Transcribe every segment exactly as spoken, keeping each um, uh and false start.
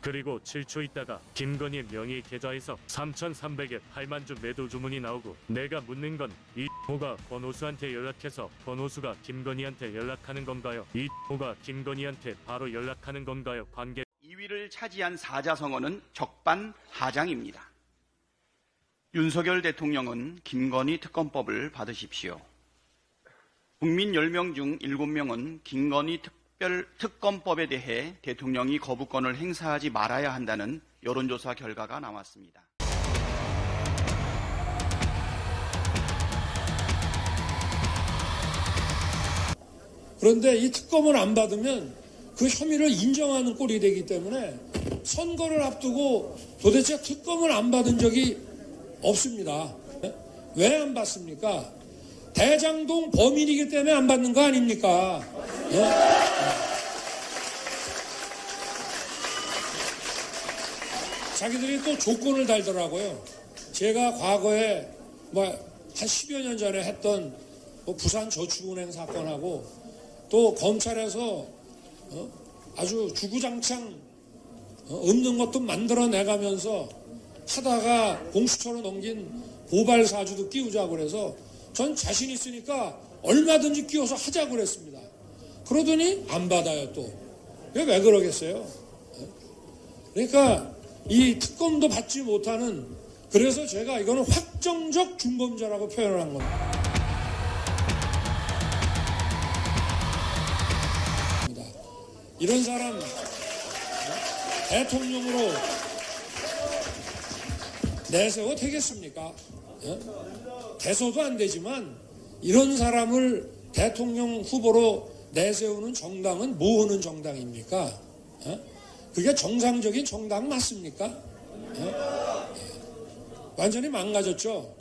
그리고 칠 초 있다가 김건희 명의 계좌에서 삼천삼백에 팔만 주 매도 주문이 나오고 내가 묻는 건 이 호가 권오수한테 연락해서 권오수가 김건희한테 연락하는 건가요? 이 호가 김건희한테 바로 연락하는 건가요? 관계 이 위를 차지한 사자성어는 적반하장입니다. 윤석열 대통령은 김건희 특검법을 받으십시오. 국민 열 명 중 일곱 명은 김건희 특별 특검법에 대해 대통령이 거부권을 행사하지 말아야 한다는 여론조사 결과가 나왔습니다. 그런데 이 특검을 안 받으면 그 혐의를 인정하는 꼴이 되기 때문에 선거를 앞두고 도대체 특검을 안 받은 적이 없습니다. 왜 안 받습니까? 대장동 범인이기 때문에 안 받는 거 아닙니까? 예? 자기들이 또 조건을 달더라고요. 제가 과거에 뭐 한 십여 년 전에 했던 뭐 부산저축은행 사건하고 또 검찰에서 어? 아주 주구장창 어? 없는 것도 만들어내가면서 하다가 공수처로 넘긴 고발사주도 끼우자고 그래서 전 자신 있으니까 얼마든지 끼워서 하자고 그랬습니다. 그러더니 안 받아요 또. 왜, 왜 그러겠어요? 그러니까 이 특검도 받지 못하는, 그래서 제가 이거는 확정적 중범죄라고 표현을 한 겁니다. 이런 사람 대통령으로 내세워 되겠습니까? 돼서도 안 되지만 이런 사람을 대통령 후보로 내세우는 정당은 뭐 하는 정당입니까? 그게 정상적인 정당 맞습니까? 완전히 망가졌죠.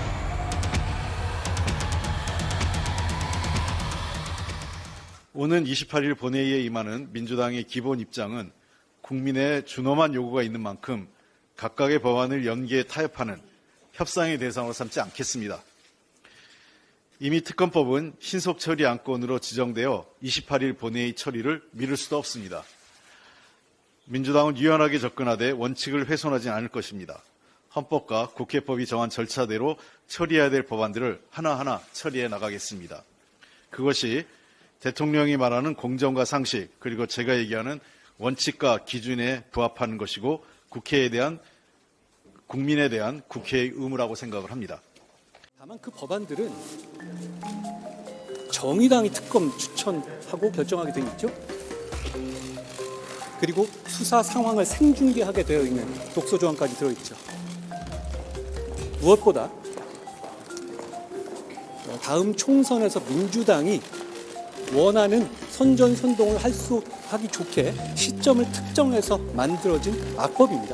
오는 이십팔 일 본회의에 임하는 민주당의 기본 입장은 국민의 준엄한 요구가 있는 만큼 각각의 법안을 연계에 타협하는 협상의 대상으로 삼지 않겠습니다. 이미 특검법은 신속 처리 안건으로 지정되어 이십팔 일 본회의 처리를 미룰 수도 없습니다. 민주당은 유연하게 접근하되 원칙을 훼손하지 않을 것입니다. 헌법과 국회법이 정한 절차대로 처리해야 될 법안들을 하나하나 처리해 나가겠습니다. 그것이 대통령이 말하는 공정과 상식, 그리고 제가 얘기하는 원칙과 기준에 부합하는 것이고 국회에 대한, 국민에 대한 국회의 의무라고 생각을 합니다. 다만 그 법안들은 정의당이 특검 추천하고 결정하게 돼 있죠. 그리고 수사 상황을 생중계하게 되어 있는 독소 조항까지 들어있죠. 무엇보다 다음 총선에서 민주당이 원하는 선전선동을 할 수 하기 좋게 시점을 특정해서 만들어진 악법입니다.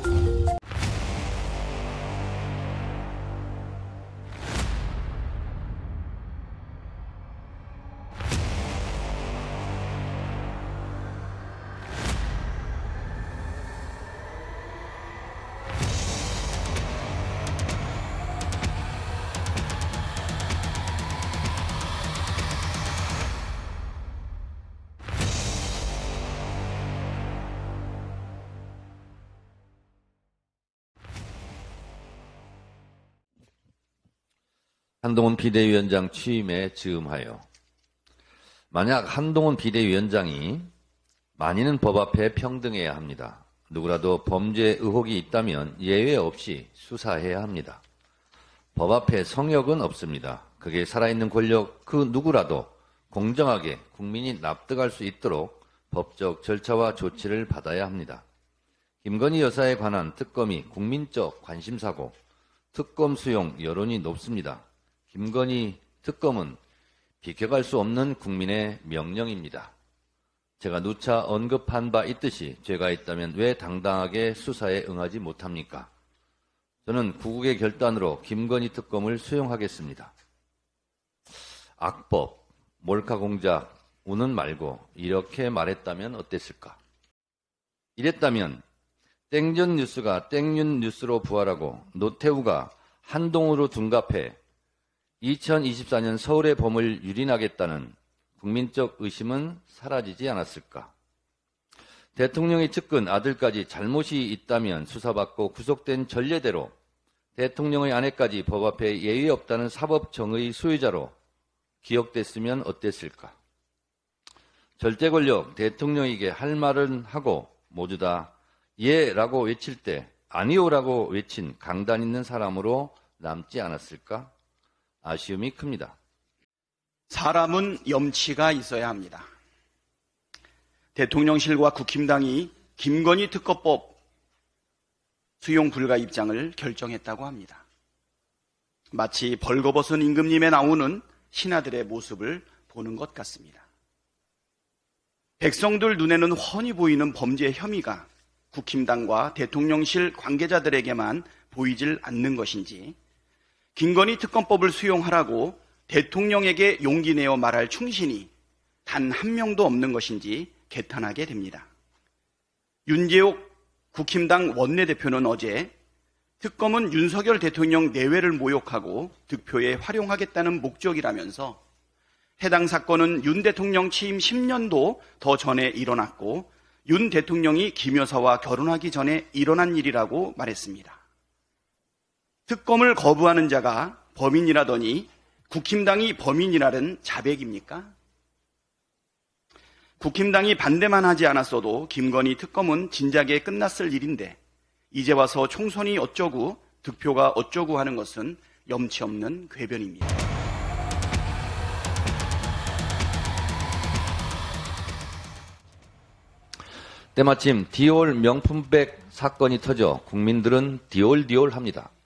한동훈 비대위원장 취임에 즈음하여 만약 한동훈 비대위원장이 만인은 법 앞에 평등해야 합니다. 누구라도 범죄 의혹이 있다면 예외 없이 수사해야 합니다. 법 앞에 성역은 없습니다. 그게 살아있는 권력 그 누구라도 공정하게 국민이 납득할 수 있도록 법적 절차와 조치를 받아야 합니다. 김건희 여사에 관한 특검이 국민적 관심사고 특검 수용 여론이 높습니다. 김건희 특검은 비켜갈 수 없는 국민의 명령입니다. 제가 누차 언급한 바 있듯이 죄가 있다면 왜 당당하게 수사에 응하지 못합니까? 저는 구국의 결단으로 김건희 특검을 수용하겠습니다. 악법, 몰카 공작, 우는 말고 이렇게 말했다면 어땠을까? 이랬다면 땡전 뉴스가 땡윤 뉴스로 부활하고 노태우가 한동훈으로 둔갑해 이천이십사 년 서울의 봄을 유린하겠다는 국민적 의심은 사라지지 않았을까? 대통령의 측근 아들까지 잘못이 있다면 수사받고 구속된 전례대로 대통령의 아내까지 법 앞에 예의 없다는 사법정의 수혜자로 기억됐으면 어땠을까? 절대 권력 대통령에게 할 말은 하고 모두 다 예라고 외칠 때 아니오라고 외친 강단 있는 사람으로 남지 않았을까? 아쉬움이 큽니다. 사람은 염치가 있어야 합니다. 대통령실과 국힘당이 김건희 특검법 수용 불가 입장을 결정했다고 합니다. 마치 벌거벗은 임금님에 나오는 신하들의 모습을 보는 것 같습니다. 백성들 눈에는 훤히 보이는 범죄 혐의가 국힘당과 대통령실 관계자들에게만 보이질 않는 것인지, 김건희 특검법을 수용하라고 대통령에게 용기 내어 말할 충신이 단 한 명도 없는 것인지 개탄하게 됩니다. 윤재옥 국힘당 원내대표는 어제 특검은 윤석열 대통령 내외를 모욕하고 득표에 활용하겠다는 목적이라면서 해당 사건은 윤 대통령 취임 십 년도 더 전에 일어났고 윤 대통령이 김 여사와 결혼하기 전에 일어난 일이라고 말했습니다. 특검을 거부하는 자가 범인이라더니 국힘당이 범인이라는 자백입니까? 국힘당이 반대만 하지 않았어도 김건희 특검은 진작에 끝났을 일인데 이제 와서 총선이 어쩌고 득표가 어쩌고 하는 것은 염치 없는 궤변입니다. 때마침 디올 명품백 사건이 터져 국민들은 디올디올합니다.